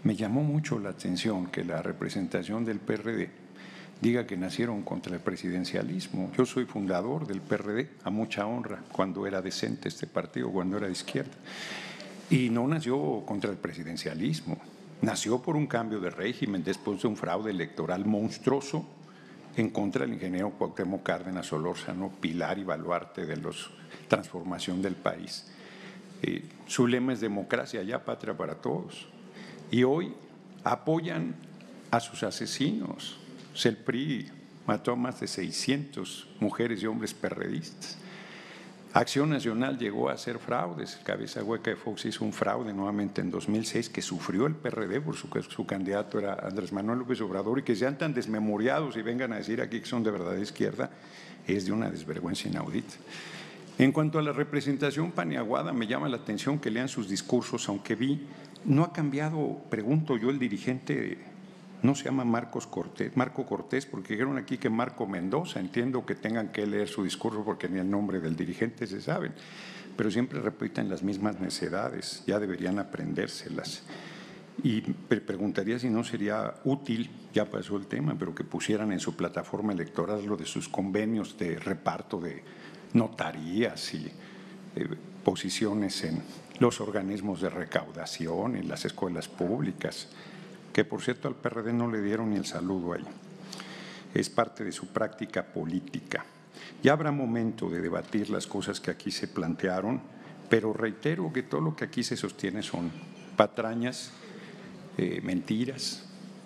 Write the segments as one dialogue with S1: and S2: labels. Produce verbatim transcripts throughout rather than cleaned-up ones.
S1: Me llamó mucho la atención que la representación del P R D diga que nacieron contra el presidencialismo. Yo soy fundador del P R D, a mucha honra, cuando era decente este partido, cuando era de izquierda. Y no nació contra el presidencialismo, nació por un cambio de régimen después de un fraude electoral monstruoso en contra del ingeniero Cuauhtémoc Cárdenas Solórzano, pilar y baluarte de la transformación del país. Eh, su lema es democracia, ya patria para todos. Y hoy apoyan a sus asesinos. El P R I mató a más de seiscientas mujeres y hombres perredistas. Acción Nacional llegó a hacer fraudes. Cabeza Hueca de Fox hizo un fraude nuevamente en dos mil seis que sufrió el P R D por su, su candidato era Andrés Manuel López Obrador, y que sean tan desmemoriados y vengan a decir aquí que son de verdad de izquierda es de una desvergüenza inaudita. En cuanto a la representación paniaguada, me llama la atención que lean sus discursos, aunque vi, no ha cambiado, pregunto yo, el dirigente no se llama Marcos Cortés, Marco Cortés, porque dijeron aquí que Marco Mendoza. Entiendo que tengan que leer su discurso porque ni el nombre del dirigente se saben, pero siempre repiten las mismas necedades, ya deberían aprendérselas. Y me preguntaría si no sería útil, ya pasó el tema, pero que pusieran en su plataforma electoral lo de sus convenios de reparto de notarías y eh, posiciones en los organismos de recaudación, en las escuelas públicas, que por cierto al P R D no le dieron ni el saludo ahí. Es parte de su práctica política. Ya habrá momento de debatir las cosas que aquí se plantearon, pero reitero que todo lo que aquí se sostiene son patrañas, eh, mentiras.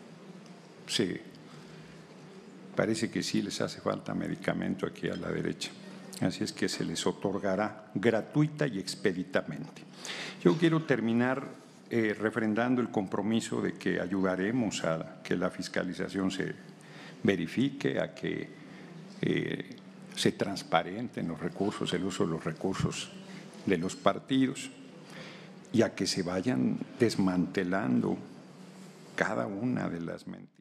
S1: Sí, parece que sí les hace falta medicamento aquí a la derecha. Así es que se les otorgará gratuita y expeditamente. Yo quiero terminar eh, refrendando el compromiso de que ayudaremos a que la fiscalización se verifique, a que eh, se transparenten los recursos, el uso de los recursos de los partidos, y a que se vayan desmantelando cada una de las mentiras.